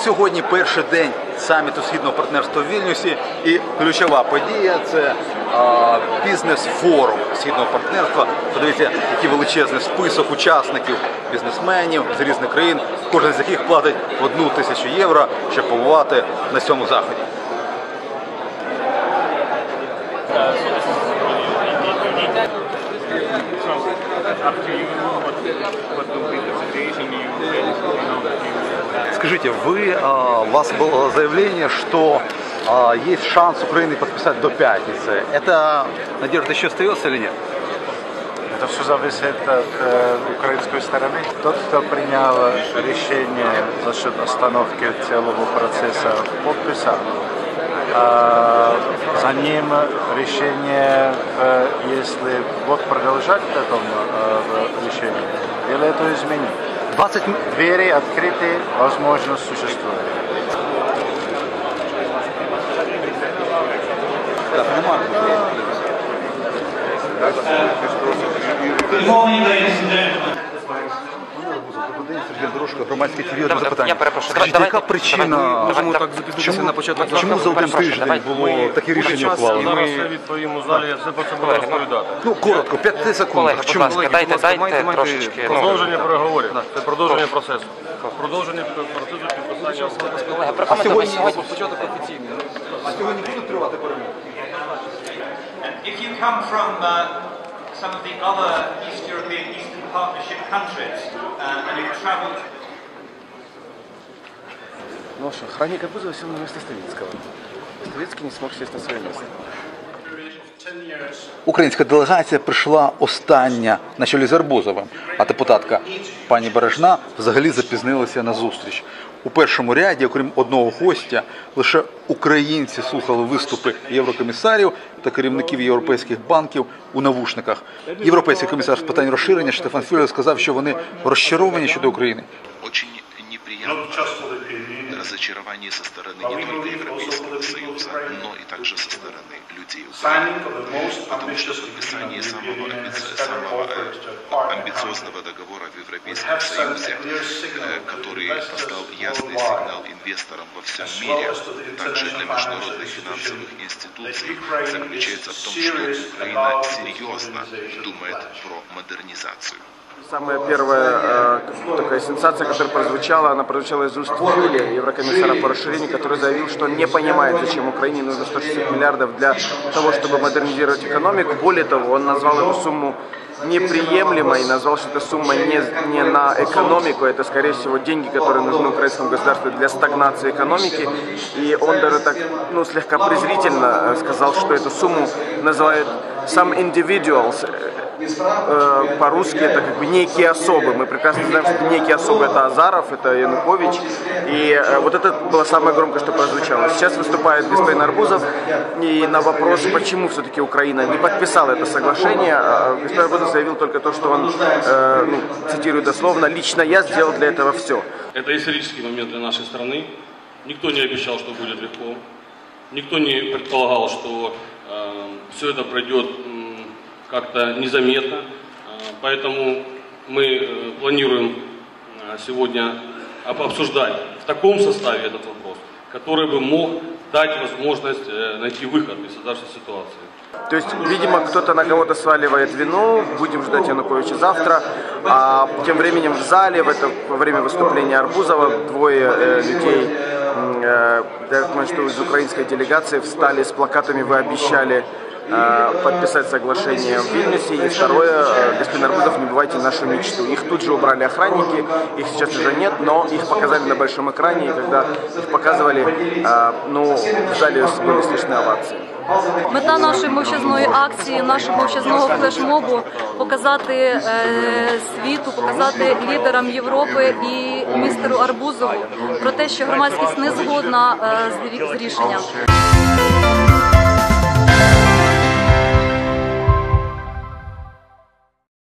сьогодні перший день саміту Східного партнерства в Вільнюсі, і ключова подія – це бізнес-форум Східного партнерства. Подивіться, який величезний список учасників, бізнесменів з різних країн, кожен з яких платить 1 тисячу євро, щоб побувати на цьому заході. Скажите, у вас было заявление, что есть шанс Украины подписать до пятницы. Эта надежда еще остается или нет? Это все зависит от украинской стороны. Тот, кто принял решение за счет остановки целого процесса подписа, за ним решение, если вот продолжать в этом решении, или это изменить. Двери открыты, возможность существует. Сергій Дорожко, громадське ТВ, одне запитання. Я перепрошую. Скажіть, яка причина, чому за один тиждень було таке рішення ухвалено? Зараз я відповім у залі, я все про це буду розповідати. Ну, коротко, 5 секунд. Колеги, будь ласка, дайте трошечки. Продовження переговорів, це продовження процесу. Продовження процесу підписання. Колеги, прокоментуйте сьогодні. А сьогодні будуть тривати перемоги? If you come from some of the other East European Eastern Partnership countries and you've traveled... Ну что, охранник Арбузова сел на место Ставицкого. Ставицкий не смог сесть на свое место. Українська делегація прийшла остання на чолі з Арбузовим, а депутатка пані Бережна взагалі запізнилася на зустріч. У першому ряді, окрім одного гостя, лише українці слухали виступи єврокомісарів та керівників європейських банків у навушниках. Європейський комісар з питань розширення Штефан Фюллер сказав, що вони розчаровані щодо України. Очень неприятное разочарование со стороны не только Европейского Союза, но и также со стороны людей Украины. Потому что подписание самого амбициозного договора в Европейском Союзе, который дал ясный сигнал инвесторам во всем мире, также для международных финансовых институций, заключается в том, что Украина серьезно думает про модернизацию. Самая первая такая сенсация, которая прозвучала, она прозвучала из уст Фюллера, еврокомиссара по расширению, который заявил, что он не понимает, зачем Украине нужно 160 миллиардов для того, чтобы модернизировать экономику. Более того, он назвал эту сумму неприемлемой, назвал, что эта сумма не на экономику, это, скорее всего, деньги, которые нужны украинскому государству для стагнации экономики. И он даже так, слегка презрительно сказал, что эту сумму называют some individuals. По-русски это как бы некие особы. Мы прекрасно знаем, что некие особы это Азаров, это Янукович. И вот это было самое громкое, что прозвучало. Сейчас выступает господин Арбузов, и на вопрос, почему все-таки Украина не подписала это соглашение, господин Арбузов заявил только то, что он, цитирую дословно, «Лично я сделал для этого все». Это исторический момент для нашей страны. Никто не обещал, что будет легко. Никто не предполагал, что все это пройдет как-то незаметно. Поэтому мы планируем сегодня обсуждать в таком составе этот вопрос, который бы мог дать возможность найти выход из создавшейся ситуации. То есть, видимо, кто-то на кого-то сваливает вину, будем ждать Януковича завтра, а тем временем в зале, во время выступления Арбузова, двое людей, я думаю, что из украинской делегации встали с плакатами «Вы обещали подписать соглашение в Вильнюсе». И второе, господин Арбузов, не бывайте нашу мечту. Их тут же убрали охранники, их сейчас уже нет, но их показали на большом экране, и когда их показывали, в зале были слышны овации. Мета нашої мовчазної акції, нашого мовчазного флешмобу – показати світу, показати лідерам Європи і містеру Арбузову про те, що громадськість не згодна з рішенням.